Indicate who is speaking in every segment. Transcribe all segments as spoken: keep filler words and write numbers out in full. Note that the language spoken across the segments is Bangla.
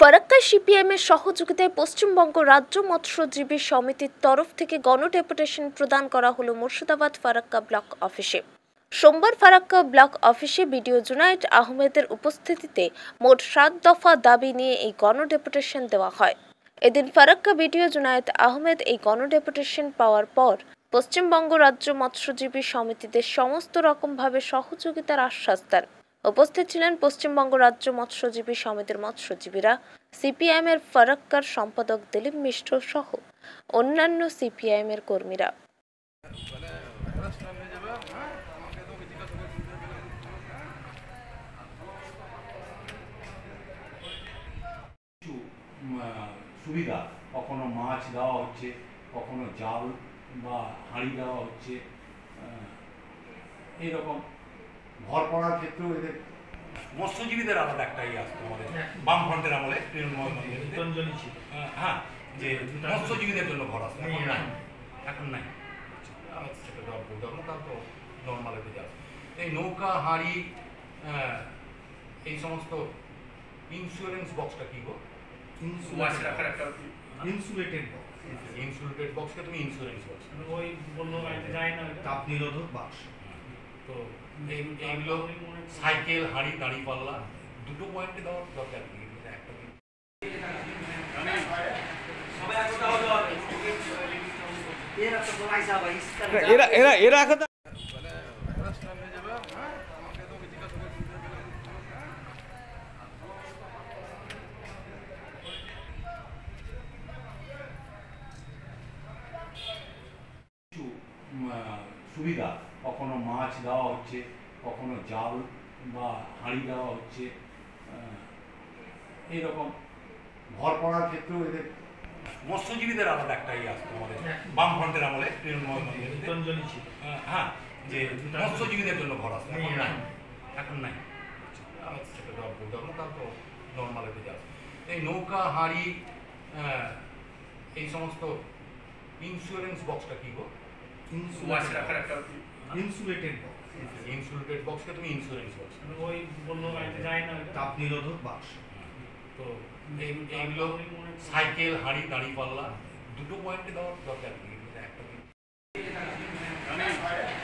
Speaker 1: ফারাক্কায় সিপিএমের সহযোগিতায় পশ্চিমবঙ্গ রাজ্য মৎস্যজীবী সমিতির তরফ থেকে গণডেপুটেশন প্রদান করা হলো মুর্শিদাবাদ ফারাক্কা ব্লক অফিসে। সোমবার ফারাক্কা ব্লক অফিসে বিডিও জুনায়েদ আহমেদের উপস্থিতিতে মোট সাত দফা দাবি নিয়ে এই গণডেপুটেশন দেওয়া হয়। এদিন ফারাক্কা বিডিও জুনায়েদ আহমেদ এই গণডেপুটেশন পাওয়ার পর পশ্চিমবঙ্গ রাজ্য মৎস্যজীবী সমিতিদের সমস্ত রকমভাবে সহযোগিতার আশ্বাস দেন। উপস্থিত ছিলেন পশ্চিমবঙ্গ রাজ্য মৎস্যজীবী সমিতির মৎস্যজীবীরা, সিপিআইএমের ফারাক্কার সম্পাদক দিলীপ মিশ্র সহ অন্যান্য সিপিআইএমের কর্মীরা।
Speaker 2: সুবিধা কখনো মাছ দেওয়া হচ্ছে, কখনো জাল বা হাঁড়ি দেওয়া হচ্ছে, এইরকম ভর পড়ার ক্ষেত্রেও এদের মৎস্যজীবীদের আলাদা একটাই আসতো আমাদের বামফ্রন্টের আমলে হ্যাঁ, যে মৎস্যজীবীদের জন্য ঘর আসতো, এখন নাই এখন নাই সেটা ধর্ম তার তো নর্মাল হয়ে যাচ্ছে। এই নৌকা হাঁড়ি এই সমস্ত ইন্স্যুরেন্স বক্সটা কি গো?
Speaker 3: Insulated box.
Speaker 2: ইনসুলেটেড বক্সকে তুমি ইন্স্যুরেন্স বক্স
Speaker 3: ওই বললো যায় না, তাপ নিরোধক বাক্স।
Speaker 2: তো এইগুলো সাইকেল হাঁড়ি দাঁড়ি পাল্লা দুটো পয়েন্টে দেওয়ার দরকার নেই, একটা
Speaker 4: এরা এরা এরা কথা
Speaker 2: সুবিধা কখনো মাছ দেওয়া হচ্ছে, কখনো জাল বা হাঁড়ি দেওয়া হচ্ছে, এইরকম ভর পড়ার ক্ষেত্রেও এদের মৎস্যজীবীদের আলাদা একটাই আসতো আমাদের বামফ্রন্টের আমলে হ্যাঁ, যে মৎস্যজীবীদের জন্য ঘর আসতো, এখন নাই এখন নাই সেটা ধর্ম তার তো নর্মাল হয়ে যাচ্ছে। এই নৌকা হাঁড়ি এই সমস্ত ইন্স্যুরেন্স বক্সটা কি গো?
Speaker 3: Insulated box.
Speaker 2: ইনসুলেটেড বক্সকে তুমি ইন্স্যুরেন্স বক্স
Speaker 3: ওই বললো যায় না, তাপ নিরোধক বাক্স।
Speaker 2: তো এইগুলো সাইকেল হাঁড়ি দাঁড়ি পাল্লা দুটো পয়েন্টে দেওয়ার দরকার নেই,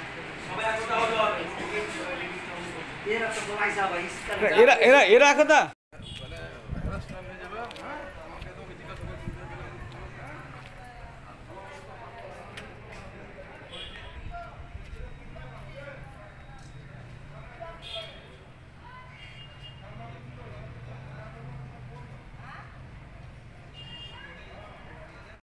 Speaker 2: একটা
Speaker 4: এরা এরা এরা কথা